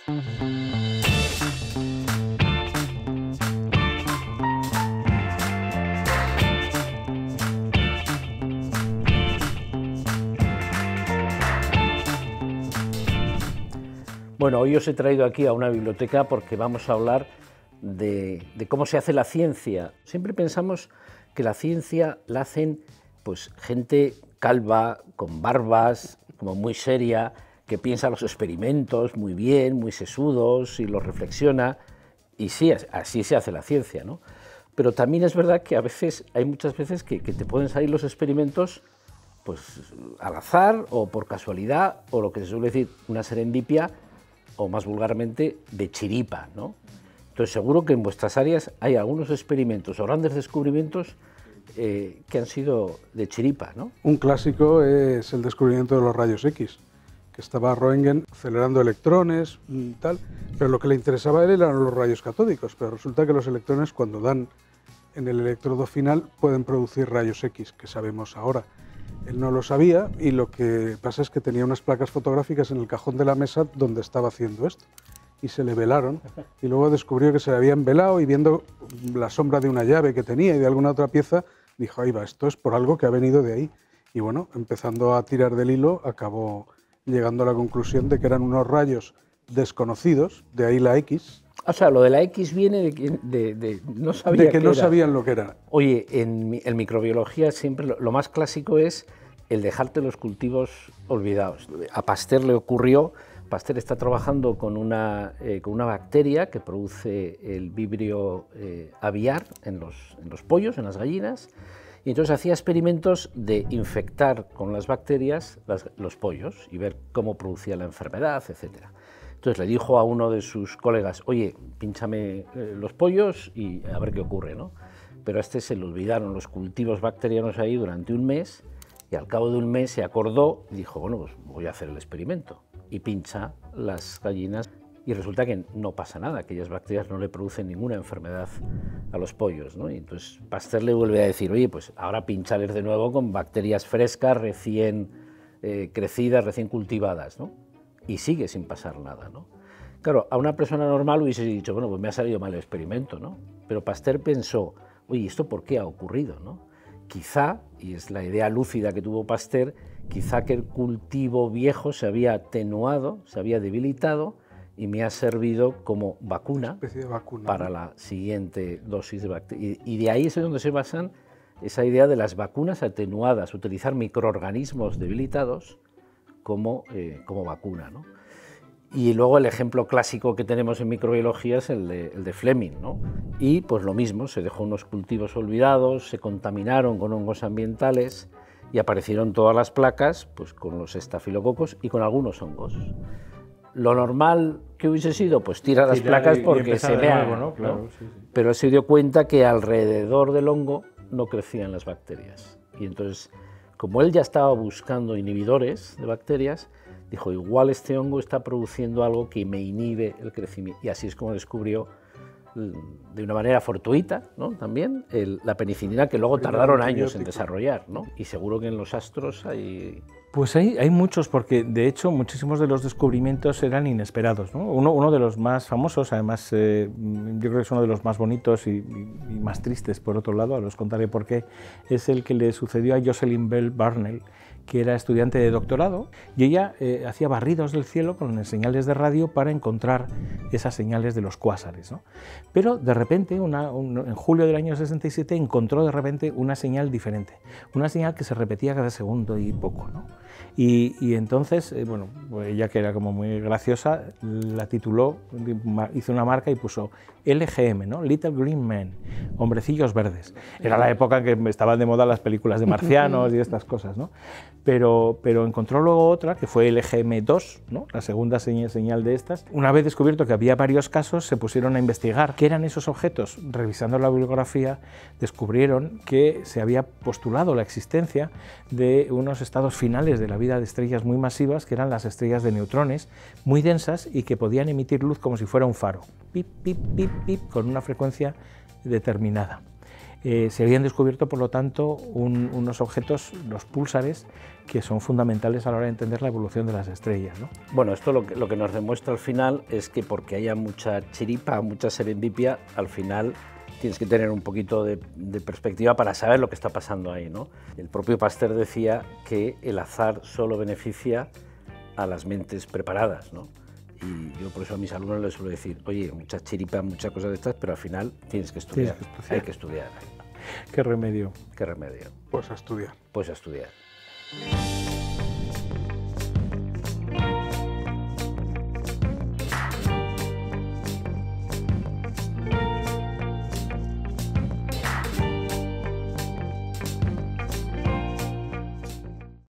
Bueno, hoy os he traído aquí a una biblioteca porque vamos a hablar de cómo se hace la ciencia. Siempre pensamos que la ciencia la hacen pues, gente calva, con barbas, como muy seria, que piensa los experimentos muy bien, muy sesudos y los reflexiona. Y sí, así se hace la ciencia, ¿no? Pero también es verdad que hay muchas veces que te pueden salir los experimentos pues, al azar o por casualidad, o lo que se suele decir, una serendipia, o más vulgarmente, de chiripa, ¿no? Entonces seguro que en vuestras áreas hay algunos experimentos o grandes descubrimientos que han sido de chiripa, ¿no? Un clásico es el descubrimiento de los rayos X, que estaba Röntgen acelerando electrones y tal, pero lo que le interesaba a él eran los rayos catódicos, pero resulta que los electrones cuando dan en el electrodo final pueden producir rayos X, que sabemos ahora. Él no lo sabía y lo que pasa es que tenía unas placas fotográficas en el cajón de la mesa donde estaba haciendo esto y se le velaron y luego descubrió que se le habían velado y viendo la sombra de una llave que tenía y de alguna otra pieza dijo, ahí va, esto es por algo que ha venido de ahí. Y bueno, empezando a tirar del hilo acabó llegando a la conclusión de que eran unos rayos desconocidos, de ahí la X. O sea, lo de la X viene de no sabía de que no sabían lo que era. Oye, en microbiología siempre lo más clásico es el dejarte los cultivos olvidados. A Pasteur le ocurrió, Pasteur está trabajando con una bacteria que produce el vibrio aviar en los pollos, en las gallinas, y entonces hacía experimentos de infectar con las bacterias los pollos y ver cómo producía la enfermedad, etcétera. Entonces le dijo a uno de sus colegas, oye, pínchame los pollos y a ver qué ocurre, ¿no? Pero a este se le olvidaron los cultivos bacterianos ahí durante un mes y al cabo de un mes se acordó y dijo, bueno, pues voy a hacer el experimento. Y pincha las gallinas y resulta que no pasa nada, aquellas bacterias no le producen ninguna enfermedad a los pollos, ¿no? Y entonces Pasteur le vuelve a decir, oye, pues ahora pinchales de nuevo con bacterias frescas, recién crecidas, recién cultivadas, ¿no? Y sigue sin pasar nada, ¿no? Claro, a una persona normal hubiese dicho, bueno, pues me ha salido mal el experimento, ¿no? Pero Pasteur pensó, oye, ¿esto por qué ha ocurrido, no? Quizá, y es la idea lúcida que tuvo Pasteur, quizá que el cultivo viejo se había atenuado, se había debilitado y me ha servido como vacuna, para la siguiente dosis de bacterias. Y de ahí es donde se basan esa idea de las vacunas atenuadas, utilizar microorganismos debilitados como vacuna, ¿no? Y luego el ejemplo clásico que tenemos en microbiología es el de Fleming, ¿no? Y pues lo mismo, se dejó unos cultivos olvidados, se contaminaron con hongos ambientales y aparecieron todas las placas pues, con los estafilococos y con algunos hongos. Lo normal que hubiese sido, pues tira las placas porque se vean, ¿no? Claro, sí, sí. Pero él se dio cuenta que alrededor del hongo no crecían las bacterias. Y entonces, como él ya estaba buscando inhibidores de bacterias, dijo, igual este hongo está produciendo algo que me inhibe el crecimiento. Y así es como descubrió, de una manera fortuita, ¿no? También, la penicilina, que luego tardaron años en desarrollar, ¿no? Y seguro que en los astros hay... Pues hay muchos, porque de hecho muchísimos de los descubrimientos eran inesperados, ¿no? Uno de los más famosos, además yo creo que es uno de los más bonitos y más tristes por otro lado, os contaré por qué, es el que le sucedió a Jocelyn Bell Burnell, que era estudiante de doctorado, y ella hacía barridos del cielo con señales de radio para encontrar esas señales de los cuásares, ¿no? Pero de repente, en julio del año 67, encontró de repente una señal diferente, una señal que se repetía cada segundo y poco, ¿no? Y entonces, bueno, pues ella, que era como muy graciosa, la tituló, hizo una marca y puso LGM, ¿no? Little Green Men, hombrecillos verdes. Era la época en que estaban de moda las películas de marcianos y estas cosas, ¿no? Pero encontró luego otra, que fue LGM2, ¿no? La segunda señal de estas. Una vez descubierto que había varios casos, se pusieron a investigar qué eran esos objetos. Revisando la bibliografía, descubrieron que se había postulado la existencia de unos estados finales de la vida de estrellas muy masivas, que eran las estrellas de neutrones, muy densas y que podían emitir luz como si fuera un faro, pip, pip, pip, pip, con una frecuencia determinada. se habían descubierto, por lo tanto, unos objetos, los púlsares, que son fundamentales a la hora de entender la evolución de las estrellas, ¿no? Bueno, esto lo que nos demuestra al final es que porque haya mucha chiripa, mucha serendipia, al final tienes que tener un poquito de perspectiva para saber lo que está pasando ahí, ¿no? El propio Pasteur decía que el azar solo beneficia a las mentes preparadas, ¿no? Y yo por eso a mis alumnos les suelo decir, oye, mucha chiripa, muchas cosas de estas, pero al final tienes que estudiar. Hay que estudiar. ¿Qué remedio? ¿Qué remedio? Pues a estudiar. Pues a estudiar.